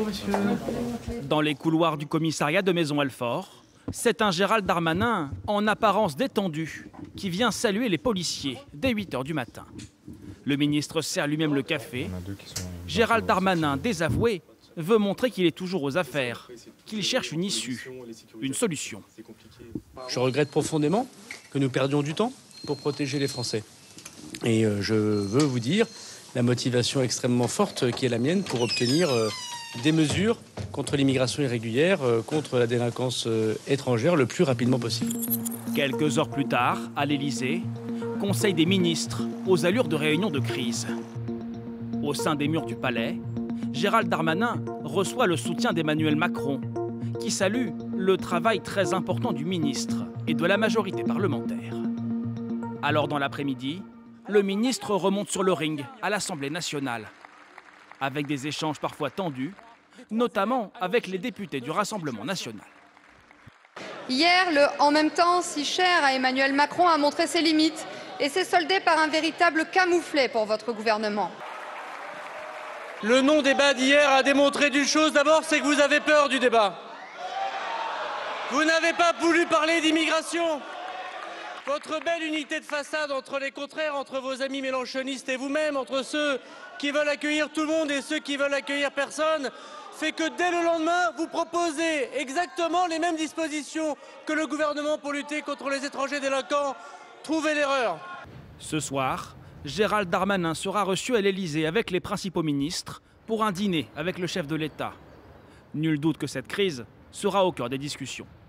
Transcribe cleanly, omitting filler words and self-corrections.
monsieur. Dans les couloirs du commissariat de Maisons-Alfort, c'est un Gérald Darmanin en apparence détendu qui vient saluer les policiers dès 8 h du matin. Le ministre sert lui-même le café. Gérald Darmanin, désavoué, veut montrer qu'il est toujours aux affaires, qu'il cherche une issue, une solution. Je regrette profondément que nous perdions du temps pour protéger les Français. Et je veux vous dire la motivation extrêmement forte qui est la mienne pour obtenir des mesures contre l'immigration irrégulière, contre la délinquance étrangère le plus rapidement possible. Quelques heures plus tard, à l'Élysée, Conseil des ministres aux allures de réunion de crise. Au sein des murs du palais, Gérald Darmanin reçoit le soutien d'Emmanuel Macron, qui salue le travail très important du ministre et de la majorité parlementaire. Alors dans l'après-midi, le ministre remonte sur le ring à l'Assemblée nationale, avec des échanges parfois tendus, notamment avec les députés du Rassemblement national. Hier, le « en même temps » si cher à Emmanuel Macron a montré ses limites et s'est soldé par un véritable camouflet pour votre gouvernement. Le non-débat d'hier a démontré d'une chose, d'abord, c'est que vous avez peur du débat. Vous n'avez pas voulu parler d'immigration. Votre belle unité de façade entre les contraires, entre vos amis mélenchonistes et vous-même, entre ceux qui veulent accueillir tout le monde et ceux qui veulent accueillir personne, fait que dès le lendemain, vous proposez exactement les mêmes dispositions que le gouvernement pour lutter contre les étrangers délinquants. Trouvez l'erreur. Ce soir, Gérald Darmanin sera reçu à l'Élysée avec les principaux ministres pour un dîner avec le chef de l'État. Nul doute que cette crise sera au cœur des discussions.